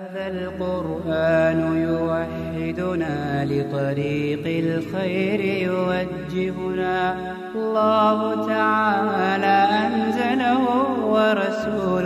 هذا القرآن يوحدنا لطريق الخير يوجهنا الله تعالى أنزله ورسول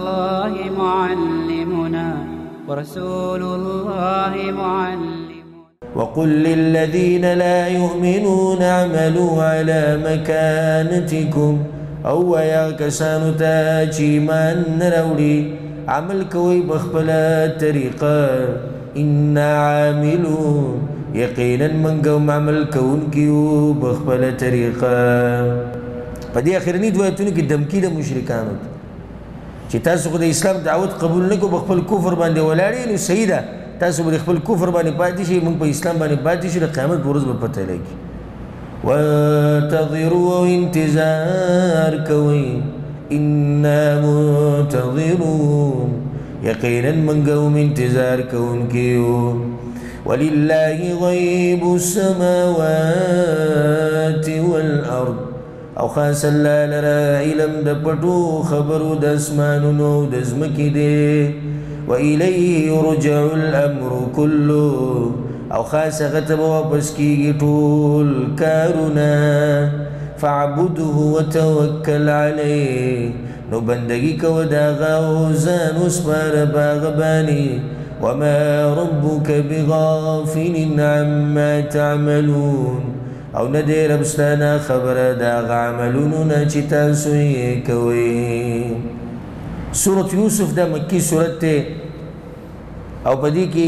الله معلمنا وقل للذين لا يؤمنون اعملوا على مكانتكم او يا كسانو تا چې ایمان نه راوړي عمل کوي بخپله طریقه انا عاملون یقینا موږ عمل کوونکي یو بخپله طریقه. په دې اخرني دوه آیتونو کې دمکي د مشرکانو چې تاسو خو د اسلام دعوت قبول نه کوئ بخپل کفر باندې ولاړ نو صحیح ده تاسو به خپل کفر باندې پاتې شئ موږ په اسلام باندې پاتې شو د قیامت په ورځ به پته لګي. وانتظروا انتظار کوئ انا منتظرون یقینا موږ هم انتظار کوونکي یو. ولله غیب السماوات والارض او خاص الله لرا علم د پټو خبرو د اسمانونو د ځمکې دی. وإليه يرجع الأمر كله او خاص غتب واپس کیږي ټول کارونه. فاعبده وتوکل علیه نو بندگی کو داغه او ځان وسپاره باغ باندې. وما ربك بغافل عما تعملون او نه دی رب ستانه خبره داغه عملونو نه چې تاسو یې کوئ. سورة یوسف دا مکی سورت تے او پدی کی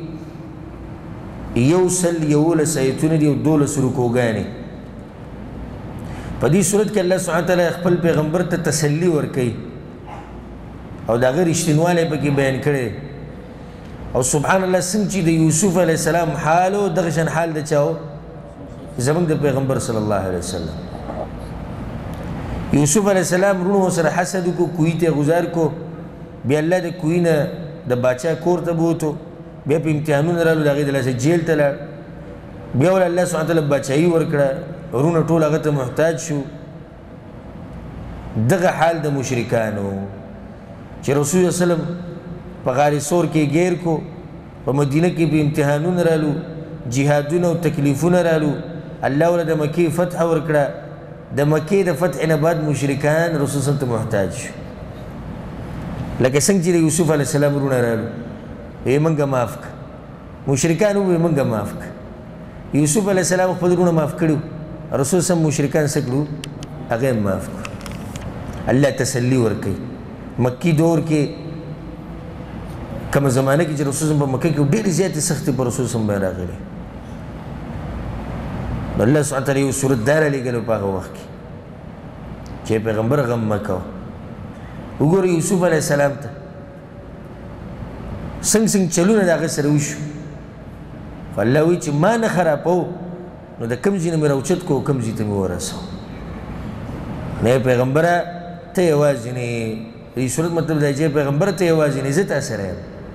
یوسل یولس آیتون دی و دولس رکوگانی. پدی سورت کے اللہ سبحانہ تعالی خپل پیغمبر تا تسلی ورکی او دا غیر اشتنوالی پا کی بیان کرے او سبحان اللہ سنگ چی دا یوسف علیہ السلام حالو دغشن حال دا چاو زمان دا پیغمبر صلی اللہ علیہ وسلم. یوسف علیہ السلام رونو سره حسد کو کوی ته گزار کو بیا الله د کوی نه د باچا کور ته بوتو بیا په امتحانونو رالو دغه د لاسه جیل ته لاړ بیا ول الله سبحانه تعالی باچایي ورکړه رونو ټول هغه ته محتاج شو. دغه حال د مشرکانو چې رسول الله سلام په غار سور کې غیر کو په مدینه کې به امتحانونه رالو جهادونه او تکلیفونه رالو الله ول د مکی فتح ورکړه. د مکې د فتح نه بعد مشرکان رسول صلی ته محتاج شو لکه څنګه چې یوسف علیه السلام رونه رالو یې منګه معاف کړه مشرکان وې منګه معاف کړه. یوسف علیه السلام خپل رونه معاف کړو رسول سم مشرکان سکړو هغه معاف کړ. الله تسلی ورکړي. مکی دور کې کوم زمانه کې چې رسول په مکه کې ډېر زیات سخت پر رسول سم باندې راغلي الله سبحانه وتعالی یو صورت دار لګلو په هغه وخت کې چې پیغمبر غم مکو. وګوره یوسف علیه السلام ته څنګه چلونه دغه سره وشو الله وی چې ما نه خرابو نو د کوم ځای نه مې راوچت کو کوم ځای ته مې ورسو نه پیغمبره ته یوازې نه دې صورت مطلب دی چې پیغمبر ته یوازې نه زه تاسو سره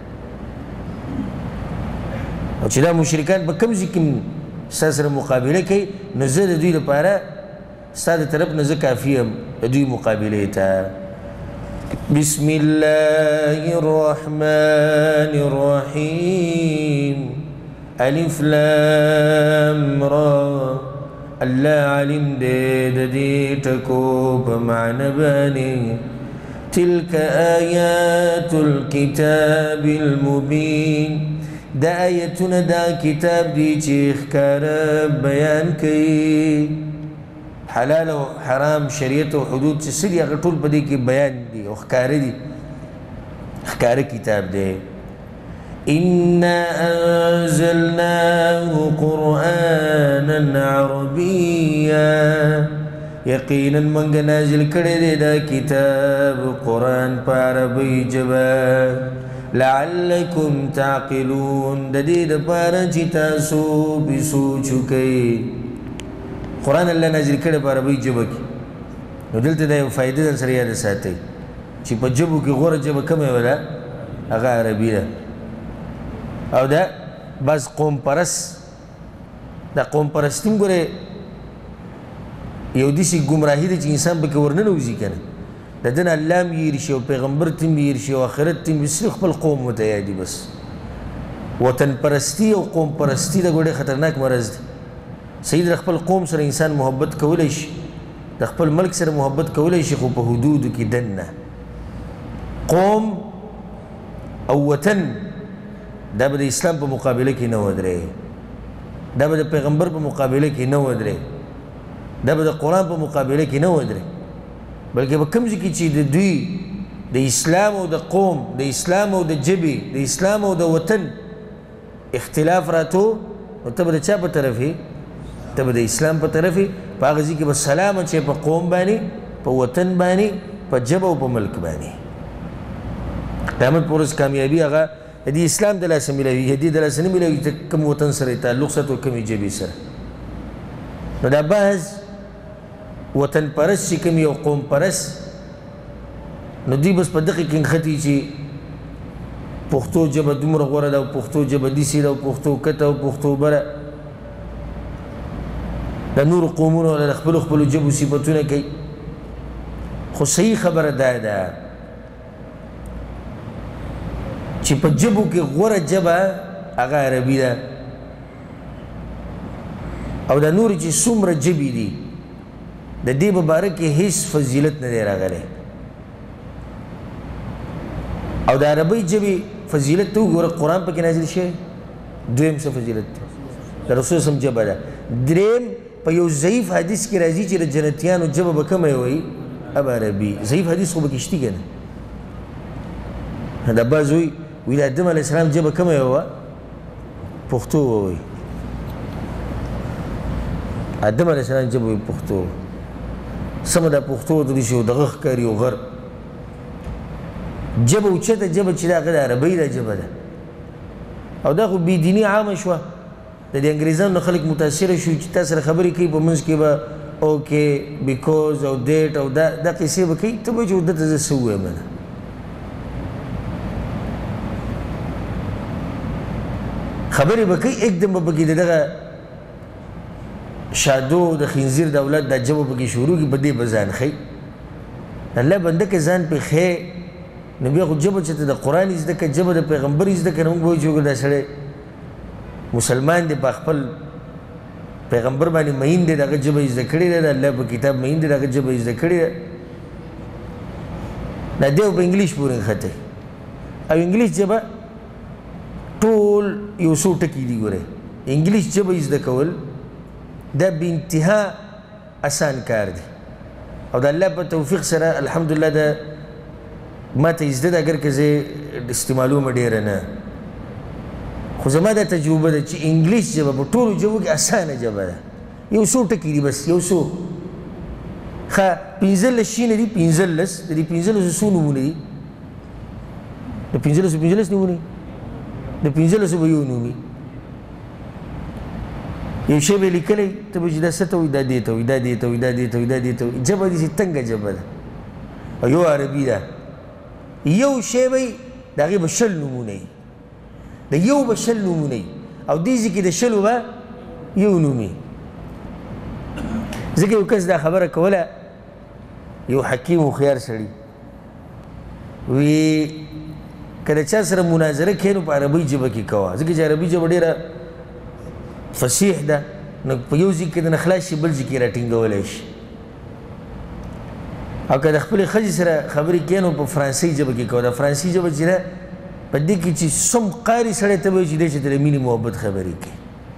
او چې دا مشرکان په کوم ځای کې سره مقابله کوي نو زه د دوی لپاره ستا د طرف نه زه کافي یم د دوی مقابلې ته. بسم الله الرحمن الرحیم الف لام را الله علم دې د دې ټکو په معنی باندې. تلک آیات الكتاب المبین دا آیتونه دا کتاب دی چې ښکاره بیان کوي حلال او حرام شریعت او حدود چې څه دي هغه ټول په دې کې بیان دي او ښکاره دي ښکاره کتاب دی. انا انزلناه قرآنا عربیا یقینا موږ نازل کړی دی دا کتاب قرآن په عربي ژبه. لعلکم تعقلون د دې لپاره چې تاسو به سوچ وکړئ. قرآن الله نازل کړی په عربي ژبه کې نو دلته دا یو فایده ځان سره یاد ساتئ چې په ژبو کې غوره ژبه کومه ولا هغه عربي ده. او دا بعض قوم پرست دا قوم پرستیم ګوره یو داسې ګمراهي ده چې انسان پکې ورننوځي که نه د دن الله م هیر شي او پیغمبر تم هیر شي او آخرت تم صرف خپل قوم ورته یادي بس وطن پرستی او قوم پرستی د ګوډه خطرناک مرض دی سید د خپل قوم سره انسان محبت کولی شي د خپل ملک سره محبت کولی شي خو په حدودو کې دننه قوم او وطن دا به د اسلام په مقابله کې نه ودرې دا به د پیغمبر په مقابله کې نه ودرې دا به د قرآن په مقابله کې نه ودرې بلکې په کوم ځای کې چې د دوی د اسلام او د قوم د اسلام او د ژبې د اسلام او د وطن اختلاف راتو نو ته به د چا په طرف یې ته به د اسلام په طرف یې په هغه ځای کې به سلام اچې په قوم باندې په وطن باندې په ژبه او په ملک باندې قیامت پر ورځ کامیابي هغه د دې اسلام د لاسه میلاوي د دې د لاسه نه میلاوي چې کوم وطن سره تعلق ساتو کومې ژبې سره نو دا بعض وطن پرست چې کوم یو قوم پرست نو دوی بس په دغه کې نښتي چې پښتو ژبه دومره غوره ده او پښتو ژبه داسې ده او پښتو کته او پښتو بره د نورو قومونو له خپلو خپلو ژبو صفتونه کوي خو صحیح خبره دا ده چې په ژبو کې غوره ژبه هغه عربي ده او د نورو چې څومره ژبې دي د دې په باره کې هیڅ فضیلت نه دی راغلی او د عربۍ ژبې فضیلت ته وګوره قرآن پکې نازل شوی دویم څه فضیلت دی د رسول صم ژبه ده دریم په یو ضعیف حدیث کې راځي چې د جنتیانو ژبه به کومه وایي اب عربي ضعیف حدیث خو پکې شته که نه دا بعض وایي د آدم علیه السلام ژبه کومه وه پښتو ووایي آدم علیه السلام ژبه وایي پښتو سمه دا پښتو ورته داسې یو دغه ښکاري یو غر ژبه اوچته ژبه چې د هغه د عربۍ دا ژبه ده او دا خو بېدیني عامه شوه د دې انګریزانو نه خلک متاثره شو چې تا سره خبرې کوي په منځ کې به اوکې بیکوز او دیټ او دا قصې به کوي ته به چې ده ته زه څه ووایم نه خبرې به کوي एकदम به پکې د دغه شادو د خنزیر د اولاد دا ژبه پکې شروع کړي په دې به ځان ښیي الله بنده که ځان پې ښیې نو بیا خو ژبه چې ته د قرآن زده کړه ژبه د پیغمبر زده کړه موږ به وایو چې دا سړی مسلمان دی په خپل پیغمبر باندې مین دی د هغه ژبه زده کړې ده د الله په کتاب مین دی د هغه ژبه زده کړې ده دا دی په انګلیش پورې نښتی او انګلیش ژبه ټول یو څو ټکي دي ګورئ انګلیش ژبه زده کول دا بانتها اسان کار دی او د الله په توفیق سره الحمدلله د ما ته زده ده اگر که زه استعمالوم ډېره نه خو زما دا تجربه ده چې انګلیش ژبه په ټولو ژبو کې اسانه ژبه ده یو څو ټکي دي بس یو څو ښه 15 شي نه دي 15 د دې 15 څو نومونه دي د 15 نومونه د 15 به یو نومي یو شی به لیکلی ته به چې دا څه ته وایي دا دې ته وایي دا دې ته وایي دا دې ته وایي دا دې ته وایي ژبه داسې تنګه ژبه ده او یو عربي ده یو شی به یي د هغې به 20 نومونه وي د یو به 20 نومونه وي او دې ځای کې د 20 به یو نومي ځکه یو کس دا خبره کوله یو حکیم هوښیار سړي وی که د چا سره مناظره کوې نو په عربۍ ژبه کې کوه ځکه چې عربي ژبه ډېره فصیح ده نو په یو ځای کې د نه خلاص شي بل ځای کې راټینګولی شي او که د خپلې ښځې سره خبرې کوې نو په فرانسۍ ژبه کې کوه د فرانسۍ ژبه چې ده په دې کې چې سم قاري سړی ته به وایي چې دی چې د مینې محبت خبرې کوي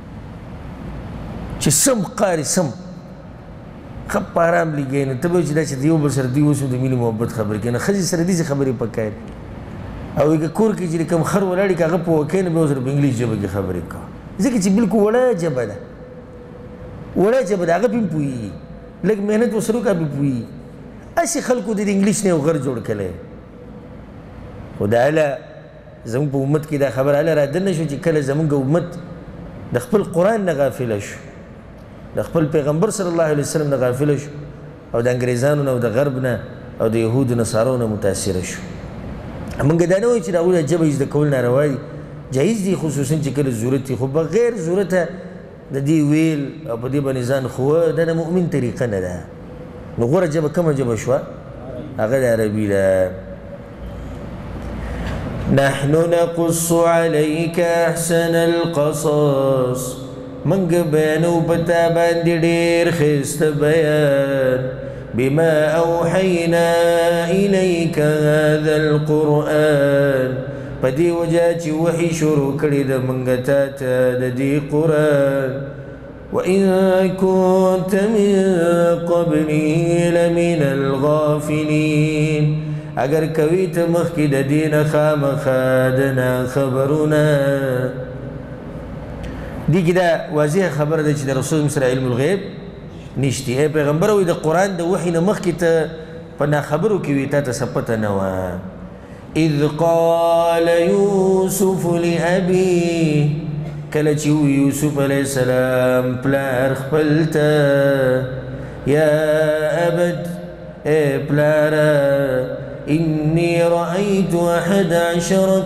چې سم قاري سم ښه په ارام لګوي نو ته به وایي چې دا چې د یو بل سره دوی اوس د مینې محبت خبرې کوي نو ښځې سره داسې خبرې پکار دي او که کور کې چې کوم خر ولاړي که هغه پوه کوي نو بیا ورسره په انګلیش ژبه کې خبرې کوه ځکه چې بلکل وړه ژبه ده وړه ژبه ده هغه پې هم پوهېږي لږ محنت ورسره وکړه پې پوهېږي هسې خلکو د انګلیش نه یو غر جوړ کړی خو د هله زموږ په امت کې دا خبره هله رادنه شو چې کله زموږ امت د خپل قرآن نه غافله شو د خپل پیغمبر صلی الله علیه وسلم نه غافله شو او د انګریزانو نه او د غرب نه او د یهودو نصارو نه متاثره شو موږ دا نه وایو چې د هغوی دا ژبه زده کول ناروا دي جایز دي خصوصا چې کله ضرورت وي خو بغیر ضرورته د دې ویل او په دې باندې ځان ښوه دا د مؤمن طریقه نه ده نو غوره ژبه کومه ژبه شوه هغه د عربي ده. نحن نقص عليك احسن القصص منګ بیانو پتا باندې ډېر ښایسته بیان بما اوحینا الیک هذا القرآن په دې وجه چې وحي شروع کړی د منګ تا ته د دې قرآن وإن كنت من قبله لمن الغافلين اگر کوي ته مخکې د دین خامخا د خبرونه دي کې دا واضح خبره ده چې د رسول سره علم الغیب نشته. ای پیغمبر وي د قرآن د وحي نه مخکې ته په ناخبرو کې وي تا ته څه پته نه وه. اذ قال یوسف لأبیه کله چې یوسف علیه السلام پلار خپل ته یا ابت ای پلاره إني رأيت 11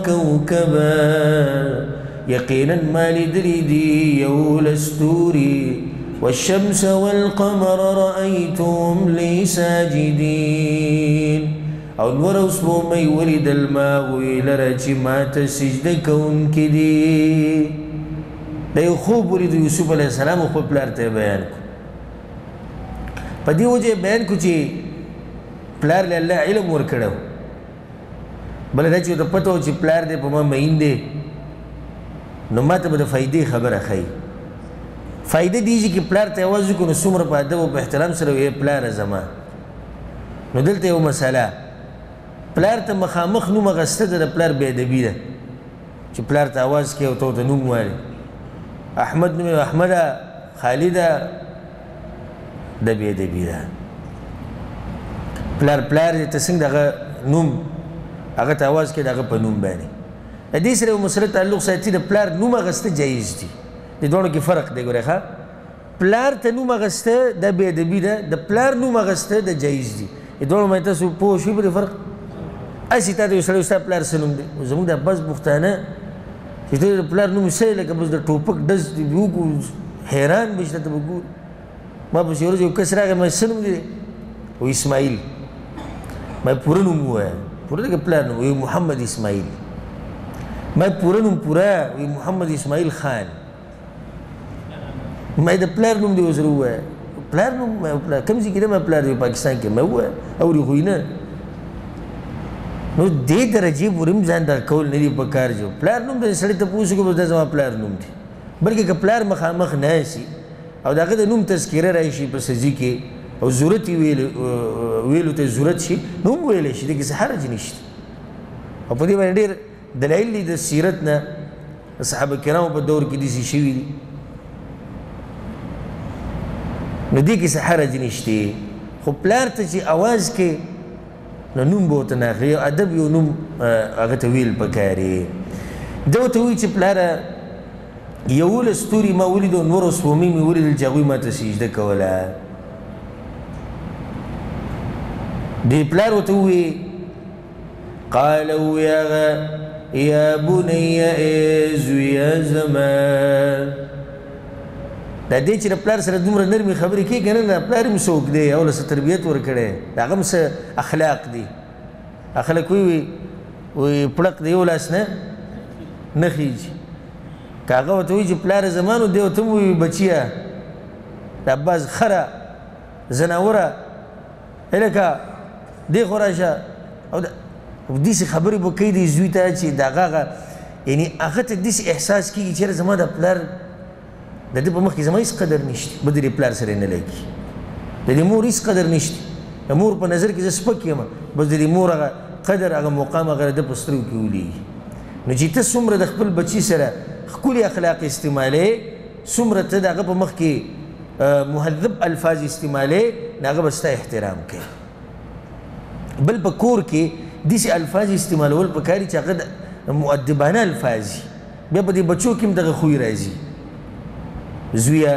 كوكبا يقينا ما لدري دي يول استوري والشمس والقمر رأيتهم لي ساجدين او نور اسمو مي ولد الماوي لرجي ما تسجد كون كدي دا یو خوب ولید یوسف علیه السلام خو پلار ته بیان کو په دې وجه بیان کو چې پلار له الله علم ورکړو بل دا چې ته پته و چې پلار دې په ما مین دی نو ماته به د فائدې خبره ښایي. فائدې دی چې پلار ته آواز وکړو نو څومره په ادب او په احترام سره وایي پلاره زما. نو دلته یو مسله پلار ته مخامخ نوم اخیسته د پلار بې ادبي ده چې پلار ته آواز کوي او ته ورته نوم وایې احمد نوم یې احمده خالده د بې ادبي ده. پلار دې ته څنګه دغه نوم هغه ته آواز کوي د هغه په نوم باندې. د دې سره یو مسله تعلق ساتي د پلار نوم اخیسته جایز دي. د دواړو کې فرق دی ګورئ ښه. پلار ته نوم اخیسته د بې ادبي ده د پلار نوم اخیسته د جایز دي. د دواړو باندې تاسو پوه شوئ پرې فرق. هسې تا ته یو سړی ستا پلار څه نوم دی زموږ دا بس پښتانه چې ته د پلار نوم یې لکه بس د ټوپک ډز دي وګورو حیران به شي ته به ګورو. ما پسې یو ورځ یو کس راغی ما څه نوم دی و اسماعیل ما پوره نوم ووایه پوره دی که پلار نوم وی محمد اسماعیل ما پوره نوم پوره وی محمد اسماعیل خان ما د پلار نوم دی ورسره ووایه پلار نوم کوم ځای کې دی ما پلار دی پاکستان کې ما ووایه اورې خو یې نه. نو دې درجې پورې هم ځان دغه کول نه دي په کار جو پلار نوم د سړي ته پوه شو که دا زما پلار نوم دی بلکې که پلار مخامخ نه شي او د هغه د نوم تذکره راشي په سزي کې او ضرورت یې ویلو ته ضرورت شي نو هم ویلی شي دې کې څه حرج نشته. او په دې باندې ډېر دلایل دي د سیرت نه د صحابه کرامو په دور کې داسې شوي دي نو دې کې څه حرج نشته. خو پلار ته چې اواز کې نو نوم به ورته نه اخلي یو ادب یو نوم هغه ته ویل پکار یې. ده ورته وایي چې پلاره 11 ستوري ما ولیدو نورو سپومې مې ولیدل چې هغوی ما ته سجده کوله. دی پلار ورته ووایي قال ووایي هغه یا بنی ای زویه زما دا دی چې د پلار سره دومره نرمې خبرې کوي که نه د پلار هم څوک دی اوله څه تربیت ورکړی د هغه هم څه اخلاق دي. خلک وایي پړق د یو لاس نه نه خیږي که هغه ورته وایي چې پلاره زما نو دی ورته هم وایي بچیه دا باز خره زناوره هلکه دی خو راشه او داسې خبرې به کوي د زوی ته چې د هغه یعنې هغه ته داسې احساس کېږي چې زما د پلار د دې په مخ کې زما هېڅ قدر نشته به د دې پلار سره نه لګي د دې مور هېڅ قدر نشته د مور په نظر کې زه سپک یم بس د دې مور هغه قدر هغه مقام هغه د په سترګو کې ولیږي. نو چې ته څومره د خپل بچي سره ښکلي اخلاق استعمالوې څومره ته د هغه په مخ کې مهذب الفاظ استعمالوې نو هغه به ستا احترام کوي. بل په کور کې داسې الفاظ استعمالول پکار دي چې هغه مؤدبانه الفاظ وي بیا په دې بچو کې هم دغه خوی راځي زویه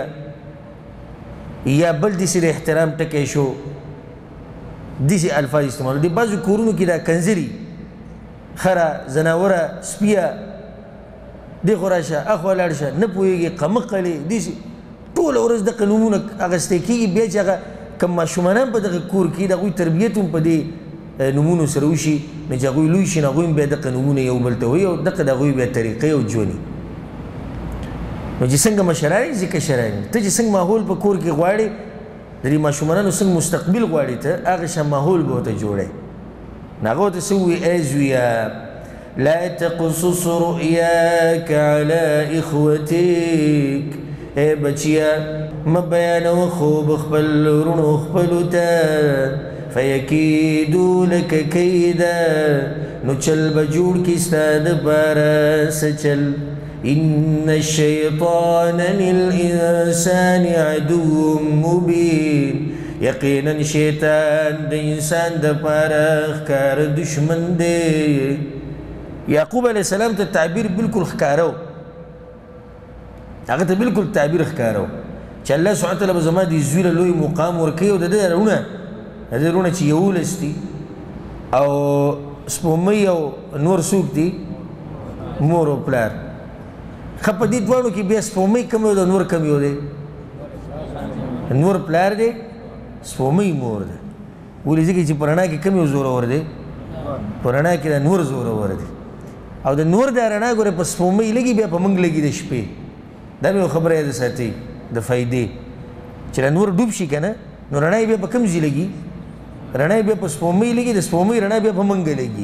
یا بل داسې د احترام ټکی شو داسې الفاظ استعمالول. د بعضو کورونو کې دا کنځري خره زناوره سپیه دې خو راشه اخوا لاړ شه نه پوهېږي قمقلې داسې ټوله ورځ دغه نومونه اخیستی کېږي بیا چې هغه کم ماشومانان په دغه کور کې د هغوی تربیت هم په دې نمونو سره وشي نو چې هغوی لوی شي نو هغوی هم بیا دغه نومونه یو بل ته وایي او دغه د هغوی بیا طریقې او ژوند نو چې څنګه مشران دي ځکه کشران ته چې څنګه ماحول په کور کې غواړې د دې ماشومانو څنګه مستقبل غواړې ته هغه شان ماحول به ورته جوړی نو هغه ورته څه ووایي ای زویه لا تقصص رؤياك على إخوتك اے بچیا مبیانو خوب خپل ورونو خپلو ته فیکیدو لک کیدا نو چل بجوړ کی ستا دپاره څه چل ان الشیطان للانسان عدو مبین یقینا شیطان د انسان دپاره ښکاره دشمن دی یعقوب علیه السلام ته تعبیر بالکل ښکاره و هغه ته بالکل تعبیر ښکاره و چې الله سبحانه وتعالی به زما دې زوی له لوی مقام ورکوي او د ده رونه چې 11 دي او سپومۍ او نور څوک دي مور او پلار ښه په دې دواړو کې بیا سپومۍ کم یو ده نور کم یو دی نور پلار دی سپومۍ مور ده ولې ځکه چې په رڼا کې کم یو زورور دی په رڼا کې د نور زورور دی او د نور دا رڼا ګوره په سپومۍ لګي بیا په موږ لګي د شپې دا مې یو خبره یاد ساتئ د فایدې چې د نور ډوب شي که نه نو رڼا یې بیا په کوم ځای لګي رڼا یې بیا په سپومۍ لګي د سپومۍ رڼا بیا په موږ لګي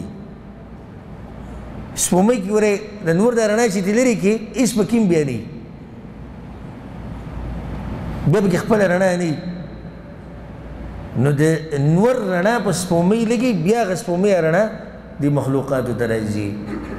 سپومۍ کې ګوره د نور دا رڼا چې دې لرې کې هېڅ په کې هم بیا نه وي بیا پکې خپله رڼا نه وي نو د نور رڼا په سپومۍ لګي بیا هغه سپومۍ رڼا دې مخلوقاتو ته راځي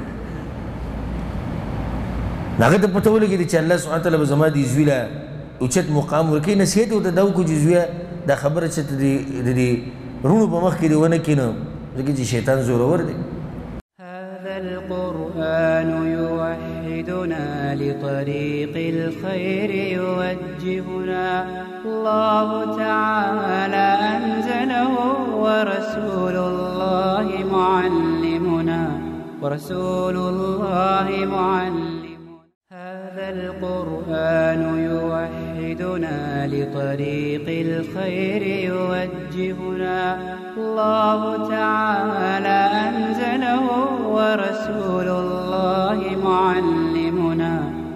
هغه ته پته ولګېده چې الله سبحانه وتعالی به زما دې زوی له اوچت مقام ورکوي نصیحت ورته دا وکړو چې زویه دا خبره چې د دې رونو په مخ کې دې ونه کړي نو ځکه چې شیطان زورور دی هذا القرآن يوحدنا لطريق الخير يوجهنا الله تعالى أنزله ورسول الله معلمنا هذا القرآن يوحدنا لطريق الخير يوجهنا الله تعالى أنزله ورسول الله معلمنا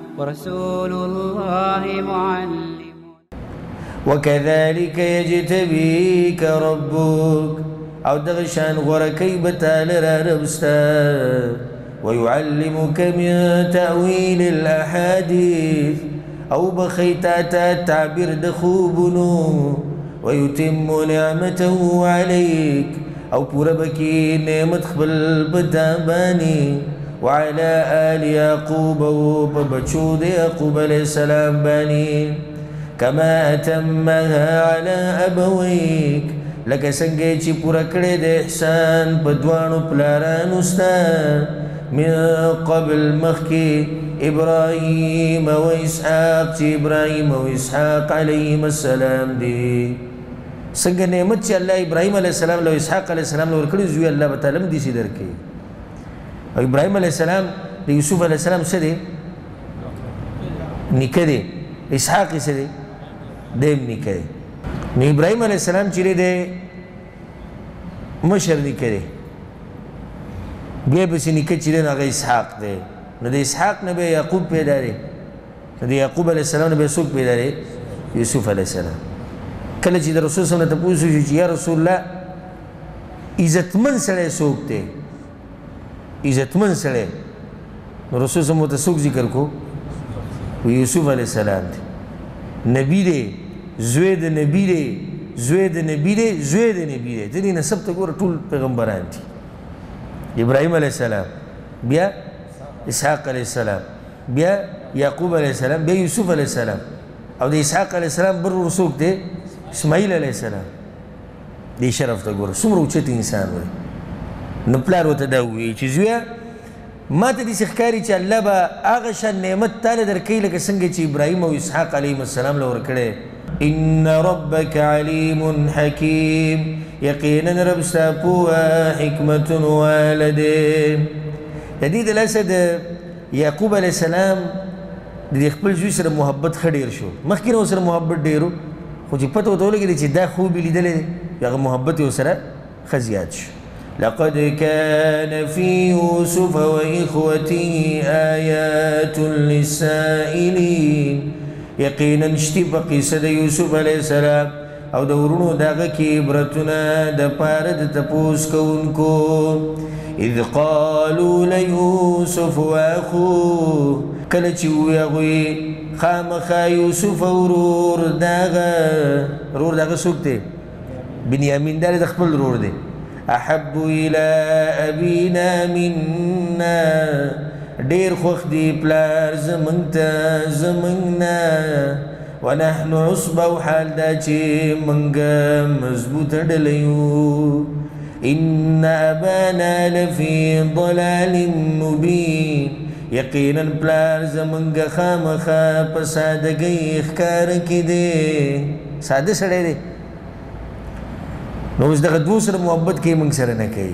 وكذلك يجتبيك ربك او دغشان غركي بتال ربستا ويعلمك من تأويل الأحاديث او بخيتاتا تعبير دخوبنو ويتم نعمته عليك او پوربكي نعمت خبل بداباني وعلى آل يعقوب وبچود يعقوب عليه السلام باني كما أتمها على أبويك لکه څنګه چې پوره کړی د احسان په دواړو پلارانو ستا من قبل مخکې ابراهیم او اسحاق چې ابراهیم او اسحاق علیهم السلام دي څنګه نعمت چې الله ابراهیم علیه السلام له اسحاق علیه السلام له ورکړي زوی الله به تعالی هم داسې درکوي او ابراهیم علیه السلام د یوسف علیه السلام څه دی نیکه دی اسحاق یې څه دی دی هم نیکه دی نو ابراهیم علیه السلام چې دی مشر نیکه دی بیا پسې نیکه چې دی نو هغه اسحاق دی نو د اسحاق نه به یعقوب پیدا دی نو د یعقوب علیه السلام نه به څوک پیدا دی یوسف علیه السلام کله چې د رسول صلی الله علیه وسلم نه تپوس وشو چې یا رسول الله عزتمن سړی څوک دی عزتمن سړی نو رسول صلی الله علیه وسلم ورته څوک ذکر کو یوسف علیه السلام دی نبی دی زوی د نبی دی زوی د نبی دی زوی د نبی دی د دې نسب ته ګوره ټول پیغمبران دي ابراهیم علیه السلام بیا اسحاق علیه السلام بیا یعقوب علیه السلام بیا یوسف علیه السلام او د اسحاق علیه السلام بر څوک دی اسماعیل علیه السلام دې شرف ته ګوره څومره اوچت انسان دی نو پلار ورته دا ووایي چې زویه ما ته داسې ښکاري چې الله به هغه شان نعمت تاله درکوي لکه څنګه چې ابراهیم او اسحاق علیهم السلام له ورکړی ان ربك عليم حكيم يقينا رب ستا پوهه حکمت والده د دې دلاسه د یعقوب علیه السلام د خپل زوی سره محبت ښه ډېر شو مخکې نه ورسره محبت ډېر خو چې پته ورته ولګېده چې دا خوب یې لیدلی دی هغه محبت یې ورسره ښه زیات شو لقد كان في يوسف وإخوته آيات للسائلين یقینا شتی په قصه د یوسف علیه السلام او د ورونو دغه کې عبرتونه د پاره د تپوس کوونکو اذ قالوا لیوسف واخوه کله چې وی هغوی خامخا یوسف ورور دغه څوک دی بنیامین دا د خپل ورور دی احب الى ابینا منا ډیر خوښ دی پلار زمونږ ته زمونږ نه ونحن عصبه او حال دا چې موږ مضبوطه ډله یو ان ابانا لفی ضلال مبین یقینا پلار زمونږ خامخا په سادګۍ ښکاره کې دی ساده سړی دی نو اوس دغه دوه سره محبت کوي موږ سره نه کوي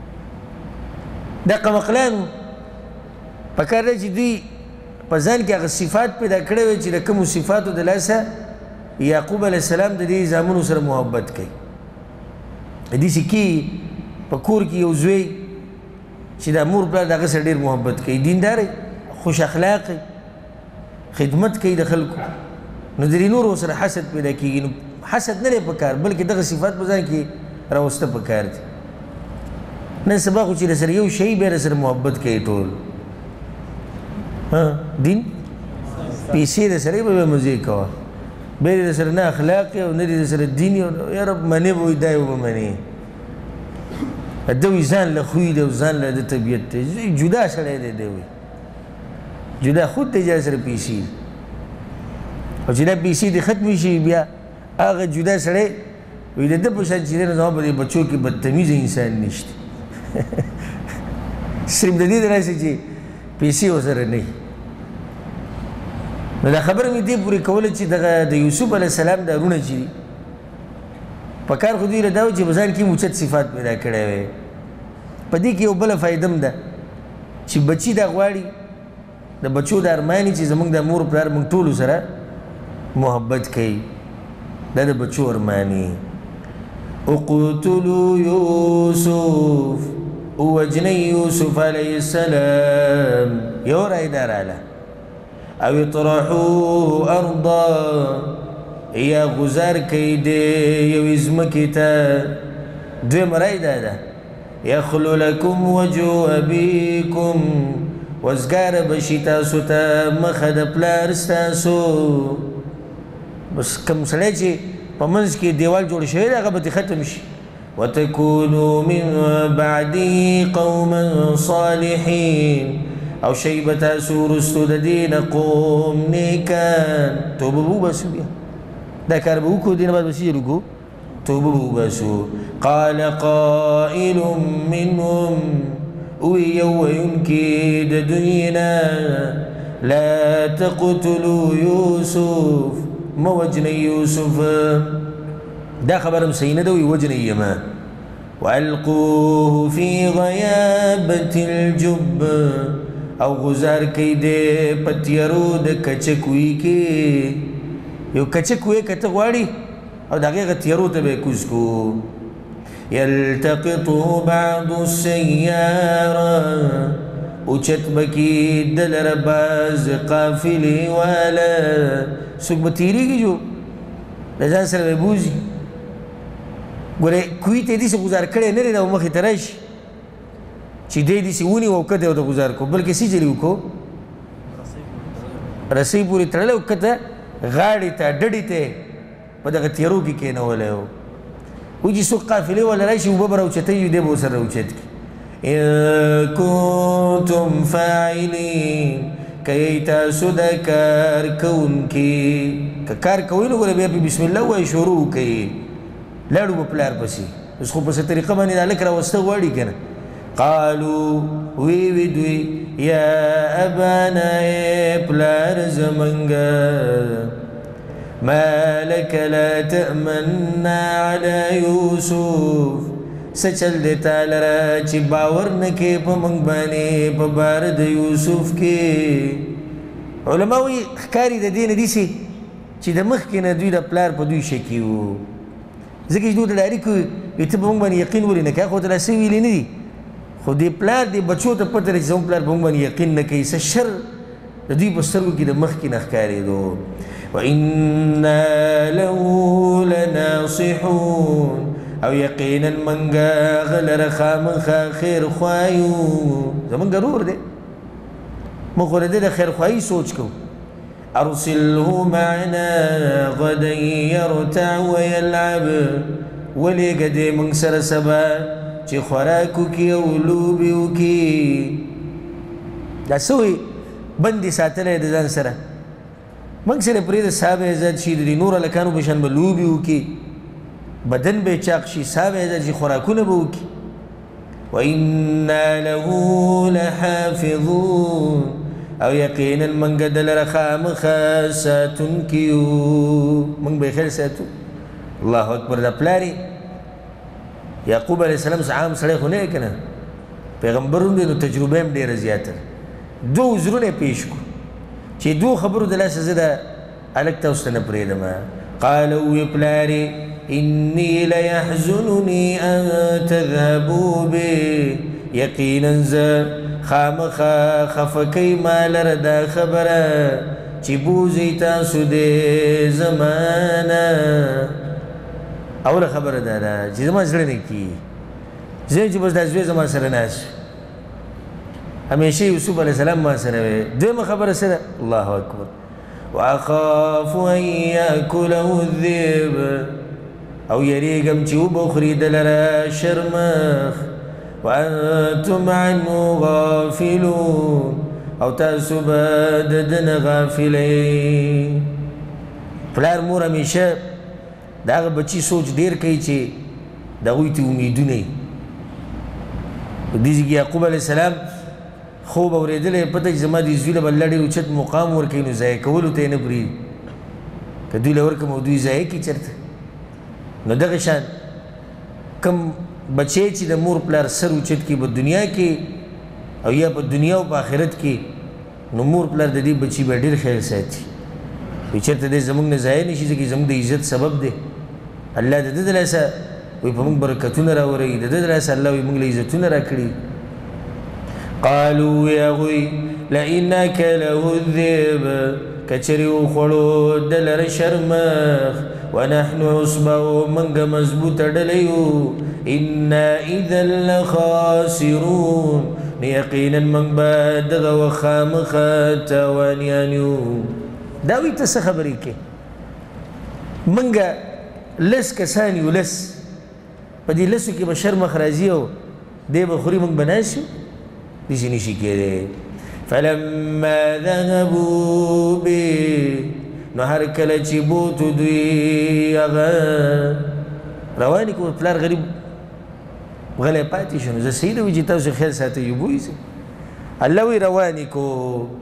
دغه مقلانو پکار دی چې دوی په ځان کې هغه صفات پیدا کړی وي چې د کومو صفاتو د لاسه یعقوب علیه السلام د دې زامنو سره محبت کوي داسې کې په کور کې یو زوی چې د مور پلار دغه سره ډېر محبت کوي دیندار خوش اخلاق خدمت کوي د خلکو نو د دې نورو سره حسد پیدا کېږي نو حسد نه دی پکار بلکې دغه صفات په ځان کې راوسته پکار دي نن سبا خو چې د سره یو شی بیا د سره محبت کوي ټول دین پیسې د سره به مزې کوه بیا د سره نه اخلاق او نه د سره دین یا رب منې به وي دا یې ومنې ده وي ځان له خوی دی او ځان له د طبیعت دی جدا سړی دی دی وي جدا خود دی چې سره پیسې او چې دا پیسې دې ختمې شي بیا هغه جدا سړی وي د ده په شان چې دی نو زما په دې بچو کې بدتمیزه انسان نشته صرف د دې دلاسې چې پیسې ورسره نه نو دا خبره مې دې پورې کوله چې دغه د یوسف علیه السلام دا وروڼه چې دي په کار خو دوی له دا و چې په ځان کې اوچت صفات پیدا کړی وی په دې کې یو بله فایده هم ده چې بچي دا غواړي د بچو د ارماني چې زموږ د مور پلار موږ ټولو سره محبت کوي دا د بچو ارماني اقتلوا یوسف ووجنی یوسف علیه السلام یو رای دا راله او اطرحوه ارضا یا غزار کوي د یوې ځمکې ته دویم رای دا ده یخلو لکم وجو ابیکم وزګاره به شي تاسو ته مخه د پلار ستاسو بس کوم سړی چې په منځ کې دیوال جوړ شوی دی هغه به ترې ختم شي وتكونوا من بعده قوما صالحين او شی به تاسو وروستو د دې نه قوم نیکان توبه به وباسو بیا دا کار به وکړو دې نه بعد به څه وکړو توبه به وباسو قال قائل منهم وی یو ویونکي د دوی نه لا تقتلوا یوسف مه وجنئ یوسف دا خبر هم صحیح نه ده وی وجنئ یې مه والقوه فی غیابة الجب او غزار کوي د په تیارو د کچکوي کې یو کچکوي که ته غواړي او د هغې هغه تیارو ته به یې کوز کړو یلتقطه بعض السیاره اوچت به کي د لره بعض قافلې والا څوک به تېرېږي جو د ځان سره به بوځي ګورې کوي ته یې داسې غزار کړی نه دی دا مخې ته راشي چې دی داسې ونیو او کته ورته گزار کو بلکې څه چلي وکړو رسۍ پورې تړلی او کته غاړې ته ډډې ته په دغه تیارو کې کېنولی و وایي چې څوک قافلې والا راشي اوبه به راوچتوي وي دی به ورسره راوچت کړي ان کنتم فاعلین که یې تاسو دا کار کوونکي که کار کوئ نو ګوره بیا په بسم الله ووایي شروع وکړئ لاړو به پلار پسې اوس خو په څه طریقه باندې دا هلک راوسته غواړي که نه قالوا وی دوی یا ابانا پلار زمنگا ما لك لا تأمنا على یوسف سچل دیتا لرا چی باور نکے پا منگ بانے پا بارد یوسف کے علماء وی اخکاری دا دین دیسی چی دا مخ کے نا دوی دا پلار پا دوی شکیو ځکه چې دوی ته ډایرک وي ته په موږ باندې یقین ولې نه کوې خو ته لا څه ویلي نه دي خو دې پلار دې بچو ته پته ده چې زموږ پلار په موږ باندې یقین نه کوي څه شر د دوی په سترګو کې د مخکې نه ښکارېدو وإنا له لناصحون او یقینا منګه غلره خامخا خیر خوایو زمونږ رور دی موږ خو د ده د خیر خوایي سوچ کوو ارسله معنا غدا يرتع ويلعب ولېږه دې موږ سره سبا چې خوراک وکړي او لوبې وکړي دا څه وایي بند دې ساتلی د ځان سره موږ سره پرېږده ساه به عزت شي د دې نور هلکانو په شان به لوبې وکړي بدن به چاق شي ساه به عزت شي خوراکونه به وکړي وإنا له لحافظون او یقینا منګه د لره خامخا ساتونکي یو موږ به یې خیر ساتو الله اکبر دا پلار یعقوب علیه السلام عام سړی خو نه یې که نه پیغمبر هم دی نو تجربه هم ډېره زیاته دو عذرونه یې پیش کړو چې دو خبرو د لاسه زه دا هلک تاسو ته نه پرېږدم قال وی پلارې إني ليحزنني أن تذهبوا به یقینا زه خامخا خفه کوي ما لره دا خبره چې بوځئ تاسو دې زمانه اوله خبره دا ده چې زما زړه نه کېږي زه چې بس دا زوی زما سره ناست همیشه یوسف علیه السلام ما سره وی دویمه خبره څه ده الله اکبر واخاف ان یاکله الذئب او یریږم چې وبخوري د لره شرمخ وانتم عنه غافلون او تاسو به د ده نه غافلئ پلار مور همیشه د هغه بچي سوچ ډېر کوي چې د هغوی ته امیدونه وي په دې کې یعقوب علیه السلام خوب اورېدلی پته چې زما دې زوی له به الله ډېر اوچت مقام ورکوي نو ضایع کولو ته یې نه پرېږدي که دوی له ورکړم او دوی ضایع کړي چېرته نو دغه شان کم بچی چې د مور پلار سر اوچت کړي په دنیا کې او یا په دنیا او په آخرت کې نو مور پلار د دې بچي به ډېر خیر ساتي وایي چېرته دی زموږ نه ضایع نه شي ځکه زموږ د عزت سبب دی الله د ده د لاسه وایي په موږ برکتونه راوروي د ده د لاسه الله وایي موږ له عزتونه راکړي قالوا یا هغوی لئن اکله الذئب کچرې وخوړو د لره شرمخ ونحن عصبه منګه مضبوطه ډله یو انا اذا لخاسرون نو یقینا موږ به دغه وخت خامخا تاوانیان یو دا وایي ته څه خبرې کې منګه لس کسان یو لس په دې لسو کې به شرمخ راځي او دی به خوري موږ به ناست یو داسې نشي کېدی فلما ذهبوا به نو هر کله چې بوتو دوی هغه روانې کړو پلار غریب غلی پاتې شو نو زه صحیح ده وي چې تاسو خیر ساتئ یو بویځئ الله وایي روانې کړو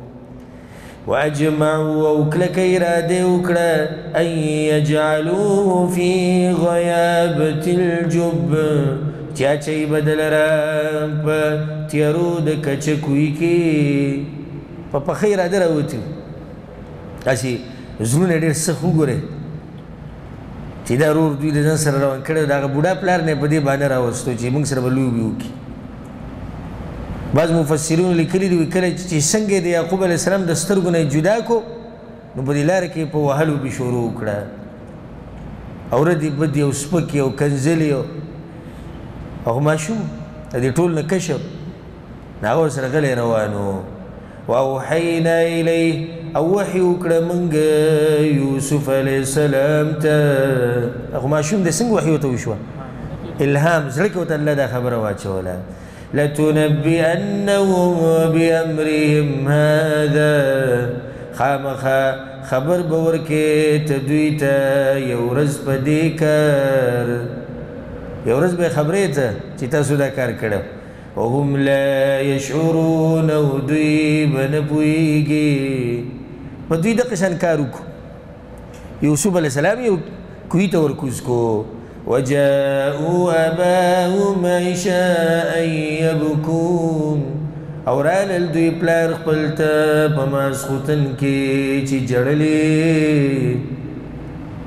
واجمعوا او کلکه اراده وکړه ان یجعلوه فی غیابة الجب چې اچوي به د لره په تیارو د کچکوي کې په پخه اراده راوتي داسې زړونه ډېر سخت وګورئ چې دا رور دوی د ځان سره روان کړی د هغه بوډا پلار نه په دې باندې راوستو چې موږ سره به لوبې وکړي بعض مفسرینو لیکلي دي کله چې څنګه د یعقوب علیه السلام د سترګو نه جدا کو نو په دې لاره کې په وهلو به شروع وکړه او ردې بدې او سپکې او کنځلې او ماشوم د دې ټول نه کشف نو هغه ورسره غلی روان و واوحینا الیه او وحي وکړه موږ یوسف علیه السلام ته هغه ماشوم دی څنګه وحي ورته وشوه الهام زړه کې ورته الله دا خبره واچوله لتنبئنهم بأمرهم هذا خامخا خبر به ورکې ته دوی ته یو ورځ په دې کار یو ورځ به خبرې ته چې تاسو دا کار کړی وهم لا یشعرون او دوی به نه پوهېږي په دوی دغه شان کار وکړو یوسف علیه السلام یو کوهي ته ورکوز کو وجاءوا اباهم عشاء يبكون او رالل دوی پلار خپل ته په ماسخوتن کې چې جړلې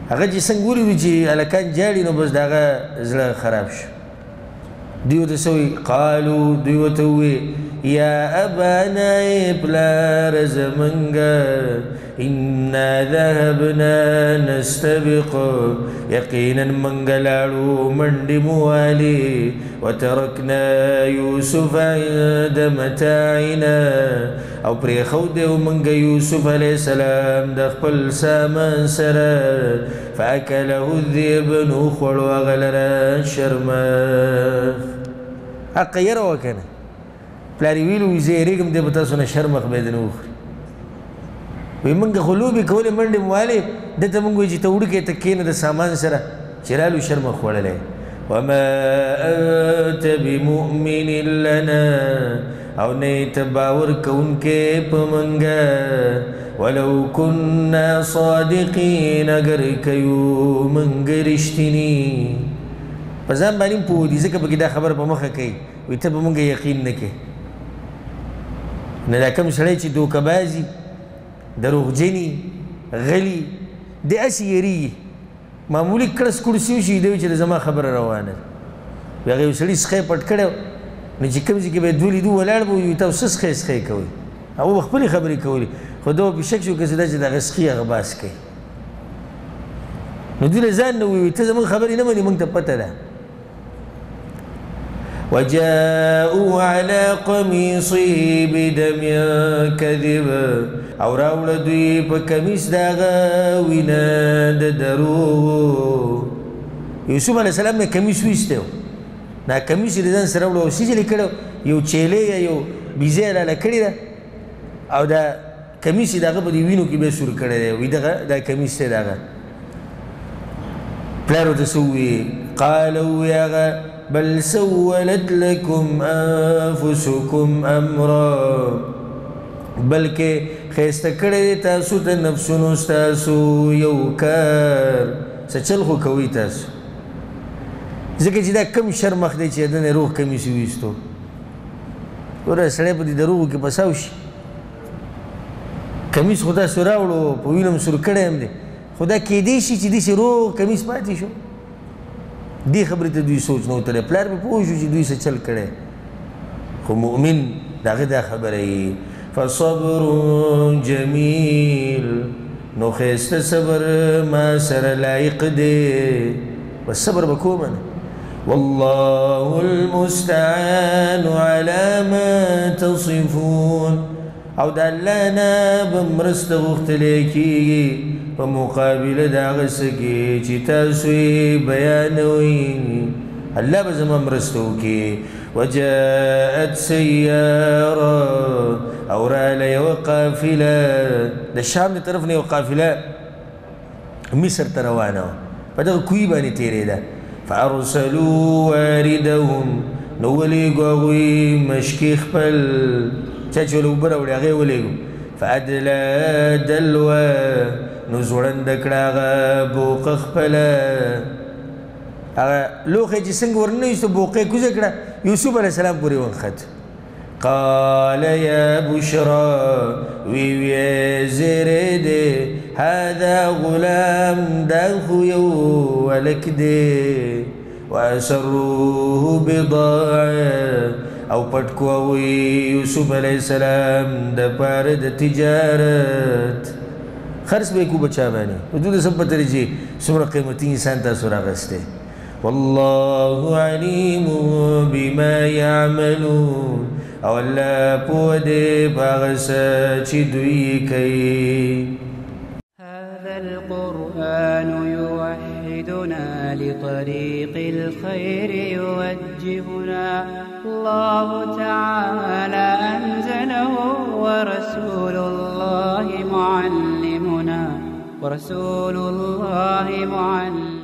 هغه چې څنګه ولیدو چې هلکان جاړي نو بس د هغه زړه خراب شو دوی ورته څه وایي قالو دوی ورته ووایي یا ابانا ای پلار زمونږه انا ذهبنا نستبق یقینا منګه لاړو منډې مو والې وترکنا یوسف عند متاعنا او پرېښودی منګه یوسف علیه السلام د خپل سامان سره فاکله الذئب نو خوړو هغه لره شرمخ حق یره وه که نه پلار یې ویلو وي زه یېرېږم دی به تاسو نه شرمخ باید نه وخوري وایي موږ خو لوبې کولې منډې مو والې دته موږ وایي چې ته وړوکی ته کښېنه د سامان سره چې رالو شرمخ خوړلی وما انت بمؤمن لنا او نه یې ته باور کوونکی په موږه ولو كنا صادقین اگر که یو موږ رښتیني په ځان باندې هم پوه دي ځکه پکې دا خبره په مخه کوي وایي ته په موږ یقین نه کوې نه دا کوم سړی چې دوکهبازي دروغجني غلي دی هسې یېرېږي معمولي کړس کړسي وشي دی چې زما خبره روانه ده بیا هغه یو سړي سخی پټ کړی نو چې کوم ځای کې به یې دوه لیدو ولاړ به وي تاسو څه سخی کوئ هغه به خپلې خبرې کولې خو ده به په شک شو که څه دا چې د هغه سخي هغه باس کوي نو دوی له ځان نه ووایي ته زموږ خبرې نه منې موږ ته پته ده وجاءوا على قميصه بدم كذب او راوړه دوی په کمیس د هغه وینه د دروغو یوسف علیه السلام نه کمیس ویستی و دا کمیس یې د ځان سره وړه او سیجل یې کړی یو چیلې یا یو بیزه یې راله کړې ده او دا کمیس یې د هغه په دې وینو کې بیا سور کړی دی وایي دغه دا کمیس دی د هغه پلار ورته څه ووایي قال ووایي هغه بل سولت لكم انفسكم امرا بلکې ښایسته کړی دی تاسو ته نفسونو ستاسو یو کار څه چل خو کوئ تاسو ځکه چې دا کم شرمخ دی چې د نه روغ کمیس ویستو ګوره سړی په دې دروغو کې پساو شي کمیس خو تاسو راوړو په وینو م سور کړی هم دی خو دا کیدی شي چې داسې روغ کمیس پاتې شو دې خبرې ته دوی سوچ نه وتلی پلار به پوه شو چې دوی څه چل کړی خو مؤمن د هغه دا خبره یي فصبر جمیل نو ښایسته صبر ما سره لایق دی بس صبر به کومه نه والله المستعان على ما تصفون او د الله نه به مرسته غوښتلی کېږي په مقابله د هغه څه کې چې تاسو یې بیانوئ الله به زما مرسته وکړي وجاءت سیاره او راله یوه قافله د شام د طرف نه یوه قافله مصر ته روانه وه په دغه کوی باندې تېرېده فارسلوا واردهم نو ولېږو هغوی مشکي خپل چا چې له اوبه راوړي هغه یې ولېږو فادلا دلوه نو زوړنده کړه هغه بوقه خپله هغه لوښی چې څنګه ورننه ایستو بوقه یې کوزه کړه یوسف علیه السلام پورې ونښت قال یا بشرا وی زیری دی هذا غلام دا خو یو هلک دی واسروه بضاعه او پټ کو هغوی یوسف علیه السلام دپاره د تجارت خرڅ به یې کو په چا باندې په دوی ته څه پته لري چې څومره قیمتي انسان تاسو راغستی والله علیم بما یعملون او الله پوه دی په هغه څه چې دوی کوي هذا القرآن يوحدنا لطريق الخير يوجهنا الله تعالى أنزله ورسول الله معلمنا